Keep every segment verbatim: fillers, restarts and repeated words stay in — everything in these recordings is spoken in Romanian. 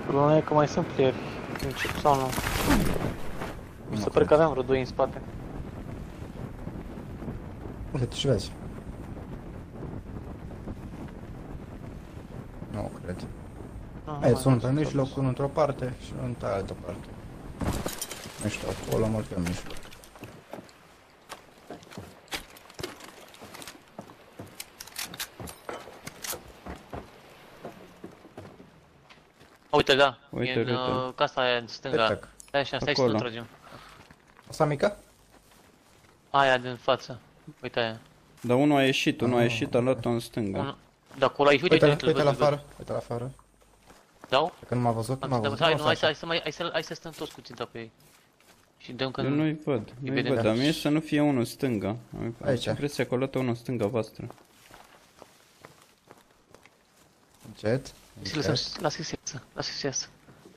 Problema e că mai sunt player. Încep sau nu? Mi se pare că aveam vreo doi în spate. Uite și vezi. Nu cred. Hai, sunt pe mijloc, unul într-o parte și unul într-o altă parte. Nu știu, acolo mult pe mijloc. Uite, da, Uite, e în uite. uh, casa aia în stânga. Stai așa, stai să nu tragem. Asta mică? Aia din față. Uite aia. Dar unul a ieșit, unul a ieșit, a luat-o în stânga. Un... Da, acolo aici, uite, Uite, uite, uite la afară, uite la afară. Dau? Că nu m-a văzut, nu m-a văzut. Hai, nu, hai să, hai să, mai, hai să, hai să stăm toți cu ținta pe ei. Și dăm că Eu nu-i văd, nu-i văd, dar mie să nu fie unul stânga. Aici. Am impresia că a luat-o unul stânga voastră. Încet. Lasă-i să iasă, lasă-i să iasă.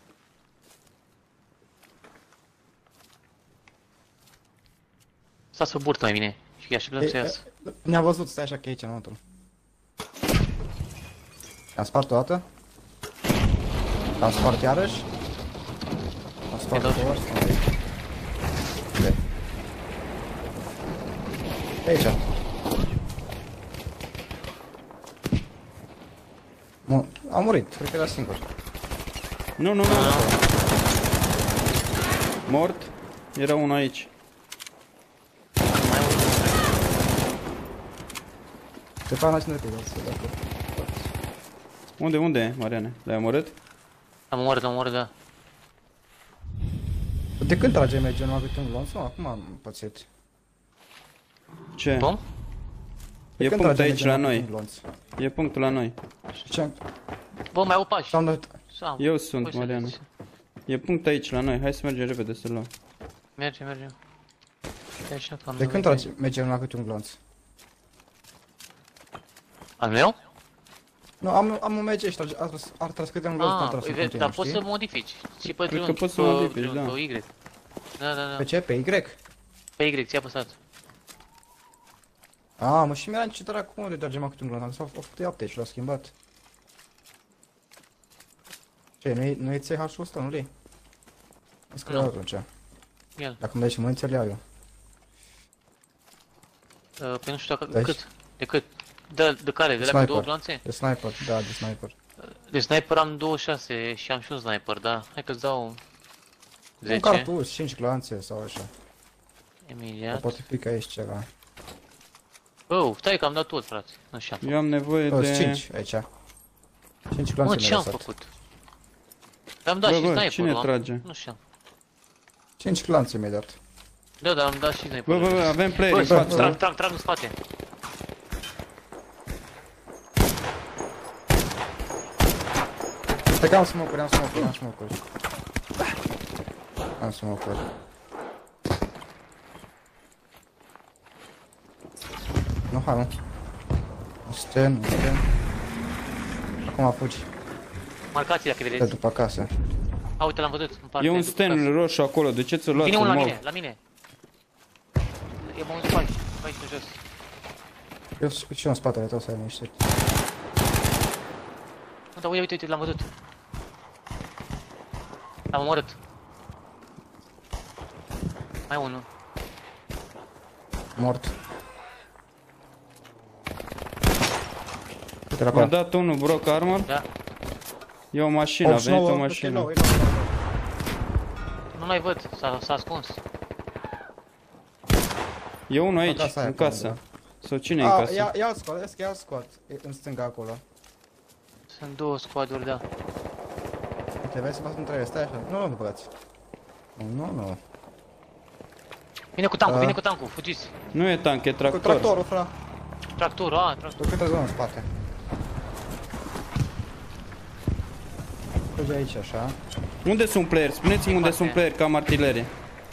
Stați pe burtă mai bine și așteptăm să iasă. Ne-a văzut, stai așa că e aici înăuntru. Am spart o dată. Am spart iarăși. Am spart două ori. E aici. A murit, cred că era singur. Nu, nu, nu. Mort. Era unul aici. Se fac naști nătei, dacă... Unde, unde, Mariane? L-ai omorât? Am omorât, am omorât, da. De când trage merge numai câte un glonț? Nu, acum am pățit. Ce? Cum? E punct aici la noi. E punctul la noi. Ce? Bă, mai au pași. Eu sunt, Mariana. E punct aici la noi. Hai să mergem repede să-l luăm. Merge, merge. De când trage merge numai câte un glonț? Al meu? Nu, am, am un merge și ar tras câte un glonț, nu tras în continuu, dar poți să modifici. Și pe Cred că poți să modifici, da. Pe Y. Da, da, da. Pe ce? Pe Y? Pe Y, ți-a apăsat. A, mă, și mi-era ce dracu, unde trage mai câte un glonț? S-au făcut update și l-au schimbat. Ce, nu e, nu e C H-ul ăsta, nu-l iei? Îmi scrie atunci. El. Dacă îmi dai și muniție, le iau eu. Păi nu știu dacă, cât, de cât? De, de care? De la cu două glanțe? De sniper, da, de sniper. De sniper am douăzeci și șase și am și un sniper, da. Hai că-ți dau zece. Un cartuș, cinci glanțe sau așa. Imediat. Poate fi că aici ceva. Oh, stai că am dat tot, frate. Nu știu. Eu am nevoie de... cinci aici. cinci glanțe. Mă, ce am făcut? Am dat și sniper-ul. Cine trage? Nu știu. cinci glanțe mi-ai dat. Da, dar am dat și sniper-ul. Bă, bă, bă, avem player în față. Trag, trag, trag în spate. Stai că am smoke-uri, am smoke-uri, am smoke-uri. Am smoke-uri. Nu, hai, nu. Sten, nu sten. Acum fugi. Marcați dacă vedeți. De după casă. A, uite, l-am văzut în parte. E un sten roșu acolo, de ce ți-o luați? Vine unul la mine, la mine. E mă un spate, aici în jos. Eu sunt și eu în spatele tău să ai niște. Nu, dar uite, uite, uite, l-am văzut. L-am omorât. Mai unul. Mort. Mi-a dat unul broc armor. Da. E o mașină, a venit o mașină. Nu mai văd, s-a ascuns. E unul aici, în casă. Sau cine e în casă? Ia-l scot, ia-l scot, în stânga acolo. Sunt două squaduri, da. Te vezi să faci între ele, stai așa. Nu, nu, nu băgați. Nu, nu. Vine cu tancul, vine cu tancul, fugiți. Nu e tank, e tractor. Cu tractorul, fra. Tractorul, a, tractorul. Tu câte zonă în spate? Fugi aici, așa. Unde sunt player? Spuneți-mi unde sunt player, că am artilerie.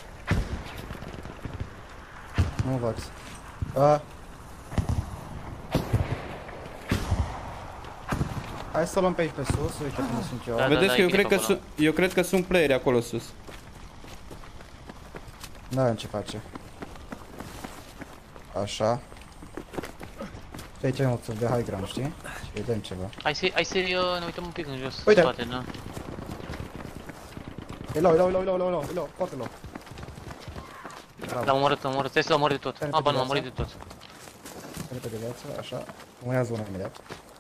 Nu văd. A. Hai să luăm pe aici pe sus, uite unde sunt eu. Da, vedeți da, că eu cred că, su eu cred că sunt playeri acolo sus. Da, în ce face. Așa. Și aici e un de high ground, știi? Și vedem ceva. Hai să, hai să uh, ne uităm un pic în jos, uite. în spate, da? E low, e low, e low, e low, e low, e low, e low, foarte low. L-am omorât, l-am omorât, stai să l-am omorât de tot. Repede Aba, nu, am viața. omorât de tot. Repede viață, așa. Mâia zona imediat.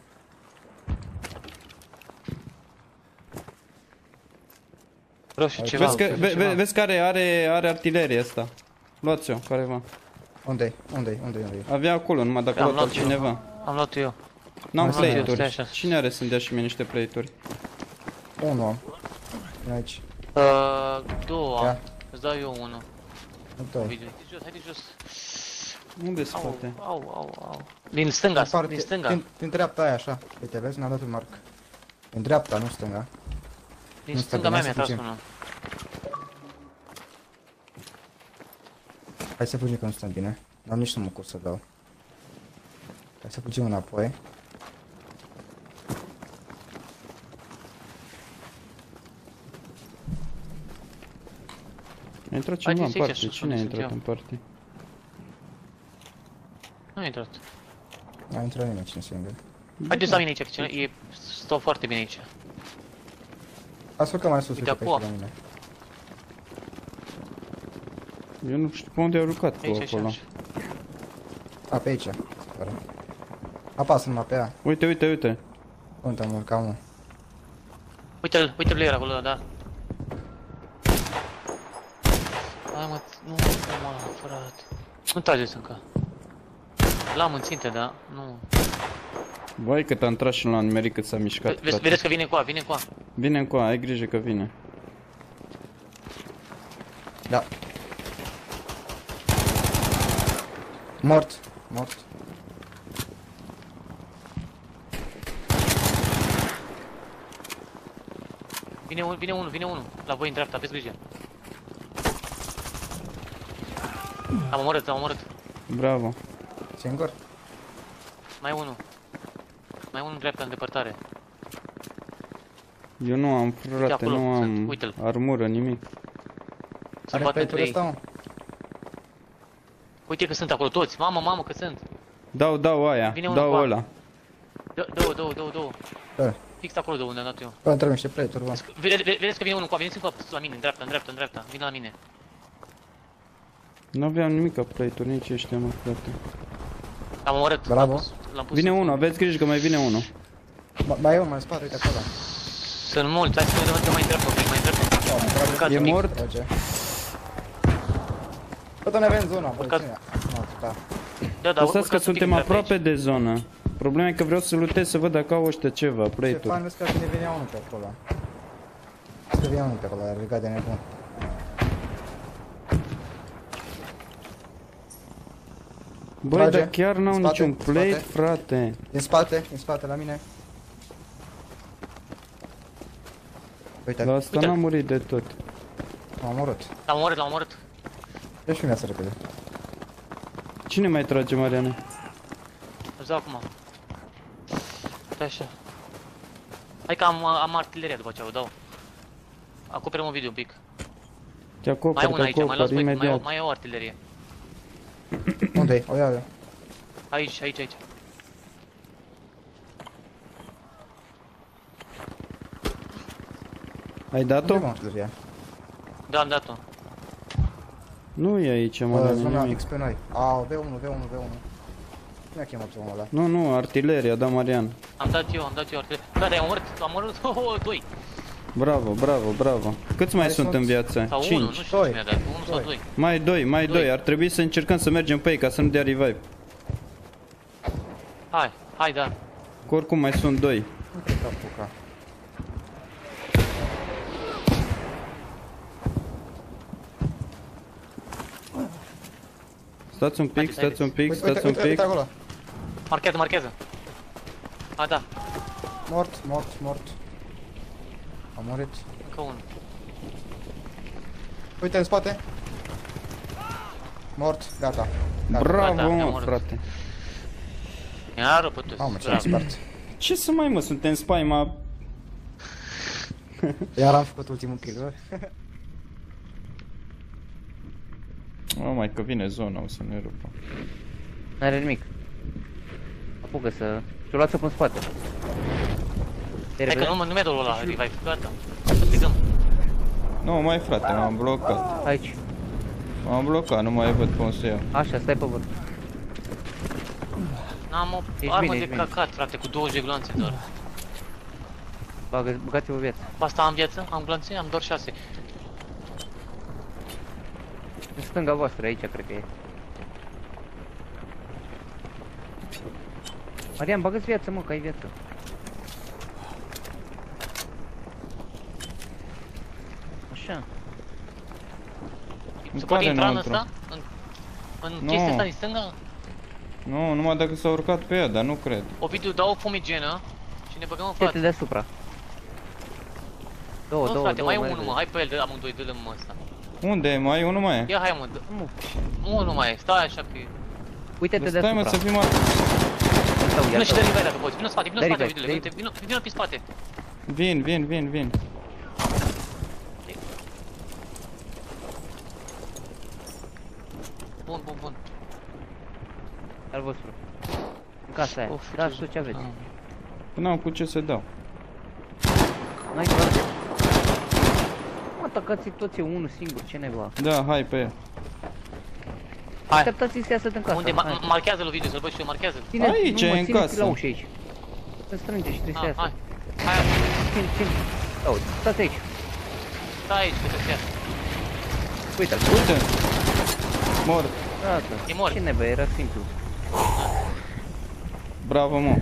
Vreau și ceva. Vezi că, vreau și ve, ceva. ve, vezi care are, are artilerie asta. Luați-o, careva. Unde-i? Unde-i? Unde-i? Unde-i? Avea acolo, numai dacă Am a luat luat eu. cineva. Am luat eu. N-am Mai sunt eu, stai plate-uri. așa. Cine are să-mi dea și mie niște plate-uri? Unu am. Vine aici. Uh, două am. Ia. Îți dau eu unul. Doi. Video. Haide jos, haide jos. Unde Au, spate? au, au, au. Din stânga, Din parte- din stânga. Din, din dreapta aia, așa. Uite, vezi? Ne-a dat un marc. Din dreapta, nu stânga. Din nu stânga stă mea bine, mi-a să tras fugim. unul. Hai să fugim că nu stăm bine. N-am nici să mă cur să dau. Hai să fugim înapoi. A intrat cineva în Haideți aici, parte. sus, Cine a unde intrat sunt în parte? Nu a intrat. N-a intrat nimeni cine singur. Haideți la mine aici, că cine- e, stau foarte bine aici. Ați urcat mai sus, Uite uite pe acolo. aici la mine. Eu nu știu pe unde ai urcat tu Aici, aici, acolo. aici. A, pe aici. Speră. Apasă numai pe ea. Uite, uite, uite. Unde am urcat, mă? Uite-l, uite-l layer acolo, da. Hai mă, nu mă, nu mă, frate. Nu trageți încă. L-am în ținte, da? Nu. Vai că te-am tras și nu l-am nimerit cât s-a mișcat, Vezi, frate. vedeți că vine coa, vine coa. Vine încoa, ai grijă că vine. Da. Mort. Mort. Vine unul, vine unul, vine unul. La voi în dreapta, aveți grijă. Am omorât, am omorât. Bravo. Singur? Mai unul. Mai unul în dreapta, în depărtare. Eu nu am, frate, acolo, nu sunt, am uite-l. armură, nimic. Se Are bat pe între ei. ăsta, mă? Uite că sunt acolo toți. Mamă, mamă, că sunt. Dau, dau aia, Vine unul dau cu a. ăla. Dă- Două, două, două, două. Da. Fix acolo de unde am dat eu. Bă, trebuie niște plate-uri, bă. Vede- vede- Vedeți că vine unul cu a, veniți încă la mine, în dreapta, în dreapta, în dreapta. Vine la mine. Nu aveam nimic ca plate-uri, nici ăștia, mă, frate. L-am omorât. Bravo. L-am pus- L-am pus Vine în- unul, aveți grijă că mai vine unul. Ba- Mai e unul mai în spate, uite acolo. Sunt mulți, hai să ne vedem mai în dreapta, un pic, mai în dreapta. Urcați E un pic. mort? Trage. Bă, doamne, avem zona, bă, Urcați. cine? Nu, da. Da, da, Lăsați că urcați un pic suntem în dreapta aproape aici. de zonă. Problema e că vreau să lutez să văd dacă au ăștia ceva, Ce plate-uri. fain, vezi că ne venea unul pe acolo. Vezi că venea unul pe acolo, a legat de nebun. Băi, Trage. dar chiar n-au În spate, niciun în plate, spate. frate. Din spate, din spate la mine. Uite, La asta Uite-l. n-am murit de tot. m-am omorât. L-am omorât, l-am omorât. Dă și mie să repede. Cine mai trage, Mariana? Îți dau acum. Stai așa. Hai că am, am artileria după aceea, o dau. Acoperăm un video un pic. Te acoperi, Mai e una te aici, mai acoperi, las voi, mai, imediat. e- mai e o artilerie. Unde-i? O iau eu. Aici, aici, aici. Ai Unde dat-o? mă artileria? Da, am dat-o. Nu e aici, Bă, Mariana, zona nimic. X pe noi. Au, V unu, V unu, V unu. Cine a chemat omul ăla? Nu, nu, artileria, da, Marian. Am dat eu, am dat eu artilerie. Da, dar am omorât, am omorât, oh, oh, doi. Bravo, bravo, bravo. Câți mai Mai sunt sunt- în viață? Sau unul, nu Cinci. știu Doi. ce mi-a dat. Unul sau Doi. doi. Mai doi, mai Doi. doi. Ar trebui să încercăm să mergem pe ei ca să nu dea revive. Hai, hai, da. Că oricum mai sunt doi. Nu cred că apuca. Stați un pic, Haideți, stați un pic, Uite, stați uite, un uite, uite pic. acolo. Marchează, marchează. A, da, Mort, mort, mort. Am murit. încă unul. Uite în spate. Mort, gata. Gata. Bravo, Gata, am mă, omorât. frate. Iar o putut. Mamă, ce am spart. Ce să mai, mă, suntem spaima. Iar am făcut ultimul kill, bă. Oh, mai că vine zona, o să ne rupă. N-are nimic. Apucă să... Și-o luați-o până în spate. Hai că nu, nu mi-a dat ăla revive, gata. Să plecăm. Nu, mai frate, m-am blocat. Aici. M-am blocat, nu mai văd cum să iau. Așa, stai pe vârf. N-am o Ești armă bine, de ești bine. cacat, frate, cu douăzeci de gloanțe doar. Bagă, băgați-vă viață. Pe asta am viață? Am gloanțe? Am doar șase. În stânga voastră, aici cred că e. Marian, bagă-ți viață, mă, că ai viață. Așa. În Se poate care intra în înăuntru? ăsta? În, în Nu. chestia asta din stânga? Nu, numai dacă s-a urcat pe ea, dar nu cred. Ovidiu, dau o fumigenă și ne băgăm în Uite față. deasupra. Două, Nu, două, frate, două. mai e mai unul, mă, repede. hai pe el, de amândoi, dă-l mă ăsta. Unde e? Mai e unul mai e? Ia, hai mă, dă, Nu, unul mai e, stai așa că... uite-te Stai mă deasupra. să fim at... Tău, ia Vină și tău. dă revive dacă poți, vină în spate, vină în Dă spate, revive, Ovidiule, dă- vină, vină, vină pe spate. Vin, vin, vin, vin. Bun, bun, bun. Al vostru. În casa aia. Of, Da, ce- tu ce aveți? Până am cu ce să dau. N-ai toate. Mă, atacați toți eu unul singur, ce neva. Da, hai pe ea. Hai. Așteptați-i să iasă din casă. Unde? Hai. Ma- marchează-l Ovidiu, să-l văd și eu, marchează. Ține, Aici, nu, mă, e în ține-ți casă. la ușă aici. Se strânge și trebuie să Ah, iasă. hai. Hai, Țin, țin. Da, uite, stați aici. stai aici, că trebuie să iasă. Uite-l. Uite! Mort. Gata. E mort. Ce neva, era simplu. Bravo, mă.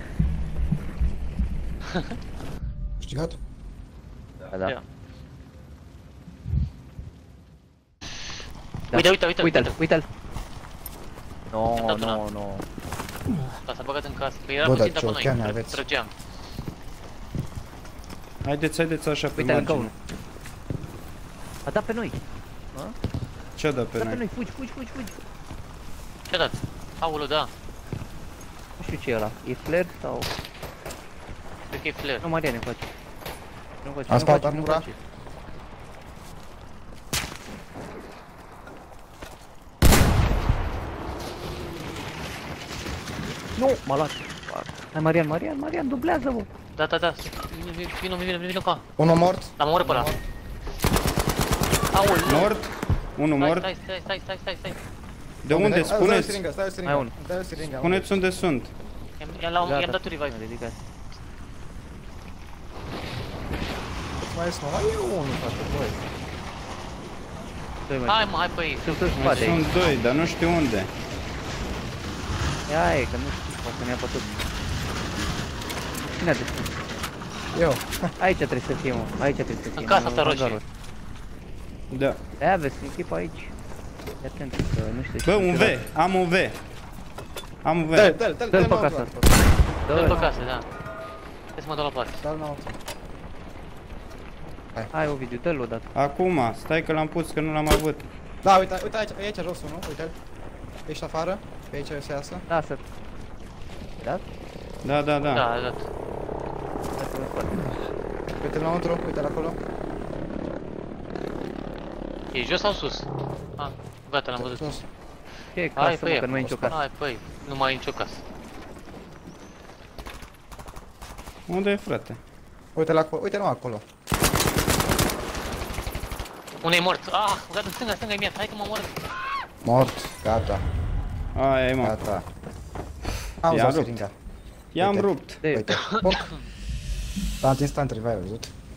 Câștigat? Da, da. Ia. Da. Uite, uite, uite, Uite-l, uite-l. uite-l. No, Am dat una. no, no. Da, s-a băgat în casă, că era Bă, dar puțin ce pe noi, ocheane tră- aveți. trăgeam. Haideți, haideți așa pe Uite, încă margine. unul. A dat pe noi. Ce-a dat A pe dat pe noi? noi, fugi, fugi, fugi, fugi. Ce-a dat? Aoleu, da, Nu știu ce e ăla. E flare sau... cred că e flare. Nu, Marian, ne face. Nu face, A nu spart face, nu armura? face. Nu, m-a luat. Hai, Marian, Marian, Marian, dublează-mă. Da, da, da, vino, vino, vino, vino ca. Unul mort? L-am omorât pe ăla. Aoleu. Mort? Unul Stai, mort? stai, stai, stai, stai, stai, stai. De unde? Stai o Spuneți! siringă, stai o siringă. Mai unul. Dai o siringă. Spuneți unde sunt. I-am- I-am la- Gata, i-am dat un revive. m-a ridicat. Mai sunt, mai e unul, frate, băi. Doi mai Hai sunt. mă, hai pe ei. Sunt în Mai spate aici. sunt doi, dar nu știu unde. Ia e, că nu știu, poate ne-a pătut. Cine a deschis? Eu. Aici trebuie să fie, mă. Aici trebuie să fie. În casa în asta roșie. hangarul. Da. Aia aveți, un chip aici. Fii atent, că nu știu ce. Bă, un V! Am un V! Am un V! Dă-l, dă-l, dă-l, Dă-l pe dă-l casă. înăuntru. Dă-l Dă-l. pe casă, da. Trebuie să mă dau la parte. Dă-l înăuntru. Hai, Ovidiu, dă-l odată. Acum, stai că l-am pus, că nu l-am avut. Da, uite, uite aici, e aici jos unul, uite-l. Ești afară? Pe aici o să iasă. Lasă. Da? Da, da, da. Da, a dat. Lasă-l în spate. Uite-l înăuntru, uite-l acolo. E jos sau sus? Ah, gata, l-am văzut. Sus. Ce e Hai casă, pe mă, ea. că nu mai e nicio casă. Hai pe ei. Nu mai e nicio casă. Unde e, frate? Uite-l acolo, uite-l acolo. Unul e mort. Ah, gata, în stânga, stânga e mea. Hai că m-am omorât. Mort, gata, Aia e, mă. gata. Am I-am zis rupt. siringa. I-am Uite. rupt. De, Uite, poc. Tant instant revive, ai văzut?